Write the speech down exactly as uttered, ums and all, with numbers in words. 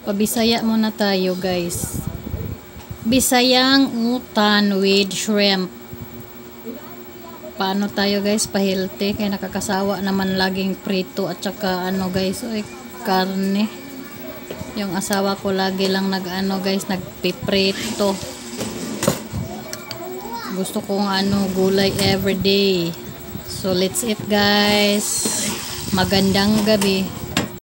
Pabisaya muna tayo guys. Bisayang utan with shrimp. Paano tayo guys pa-healthy? Kaya nakakasawa naman laging prito at saka ano guys, oy, karne. Yung asawa ko lagi lang nag-ano guys, nagpiprito. Gusto kong ano gulay everyday. So let's eat guys. Magandang gabi.